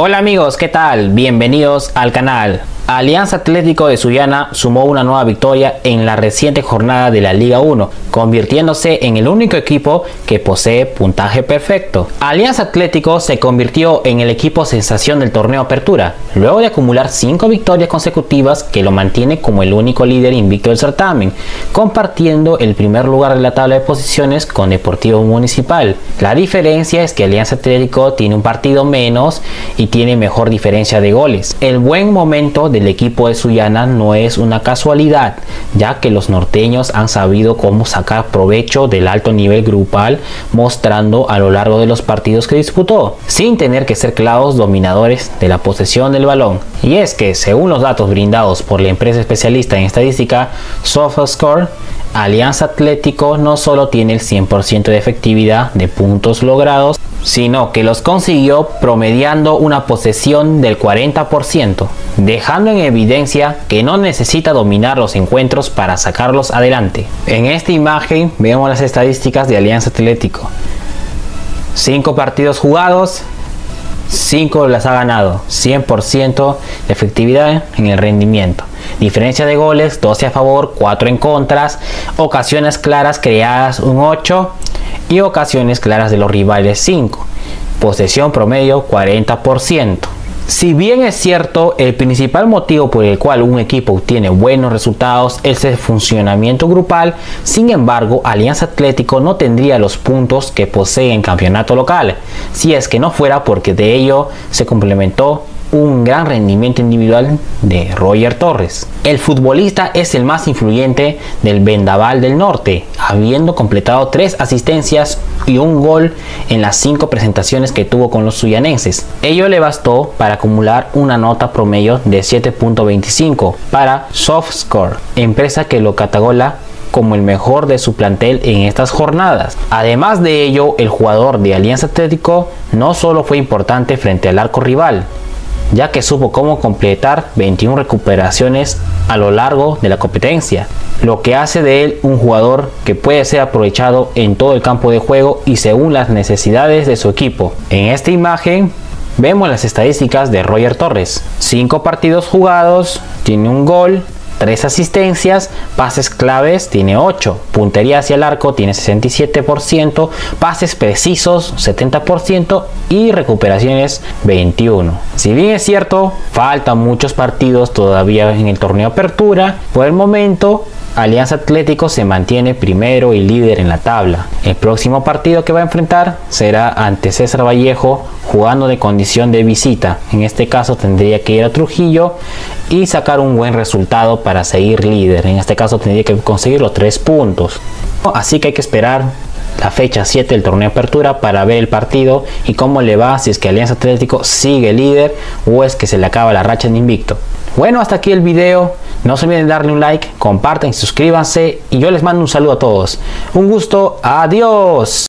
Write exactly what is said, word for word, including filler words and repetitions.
Hola amigos, ¿qué tal? Bienvenidos al canal. Alianza Atlético de Sullana sumó una nueva victoria en la reciente jornada de la Liga uno, convirtiéndose en el único equipo que posee puntaje perfecto. Alianza Atlético se convirtió en el equipo sensación del torneo Apertura, luego de acumular cinco victorias consecutivas que lo mantiene como el único líder invicto del certamen, compartiendo el primer lugar de la tabla de posiciones con Deportivo Municipal. La diferencia es que Alianza Atlético tiene un partido menos y tiene mejor diferencia de goles. El buen momento del equipo de Sullana no es una casualidad, ya que los norteños han sabido cómo sacar provecho del alto nivel grupal, mostrando a lo largo de los partidos que disputó, sin tener que ser claros dominadores de la posesión del balón. Y es que, según los datos brindados por la empresa especialista en estadística SofaScore, Alianza Atlético no solo tiene el cien por ciento de efectividad de puntos logrados, sino que los consiguió promediando una posesión del cuarenta por ciento, dejando en evidencia que no necesita dominar los encuentros para sacarlos adelante. En esta imagen vemos las estadísticas de Alianza Atlético. cinco partidos jugados, cinco las ha ganado, cien por ciento de efectividad en el rendimiento. Diferencia de goles, doce a favor, cuatro en contras, ocasiones claras creadas un ocho y ocasiones claras de los rivales cinco. Posesión promedio cuarenta por ciento. Si bien es cierto, el principal motivo por el cual un equipo obtiene buenos resultados es el funcionamiento grupal, sin embargo, Alianza Atlético no tendría los puntos que posee en campeonato local, si es que no fuera porque de ello se complementó un gran rendimiento individual de Roger Torres. El futbolista es el más influyente del Vendaval del Norte, habiendo completado tres asistencias y un gol en las cinco presentaciones que tuvo con los suyanenses. Ello le bastó para acumular una nota promedio de siete punto veinticinco para SofaScore, empresa que lo cataloga como el mejor de su plantel en estas jornadas. Además de ello, el jugador de Alianza Atlético no solo fue importante frente al arco rival, ya que supo cómo completar veintiuna recuperaciones a lo largo de la competencia, lo que hace de él un jugador que puede ser aprovechado en todo el campo de juego y según las necesidades de su equipo. En esta imagen vemos las estadísticas de Roger Torres: cinco partidos jugados, tiene un gol, tres asistencias, pases claves tiene ocho, puntería hacia el arco tiene sesenta y siete por ciento, pases precisos setenta por ciento y recuperaciones veintiuno. Si bien es cierto, faltan muchos partidos todavía en el torneo Apertura, por el momento Alianza Atlético se mantiene primero y líder en la tabla. El próximo partido que va a enfrentar será ante César Vallejo, jugando de condición de visita. En este caso tendría que ir a Trujillo y sacar un buen resultado para seguir líder. En este caso tendría que conseguir los tres puntos. Así que hay que esperar la fecha siete del torneo Apertura para ver el partido y cómo le va, si es que Alianza Atlético sigue líder o es que se le acaba la racha de invicto. Bueno, hasta aquí el video. No se olviden darle un like, compartan y suscríbanse. Y yo les mando un saludo a todos. Un gusto. Adiós.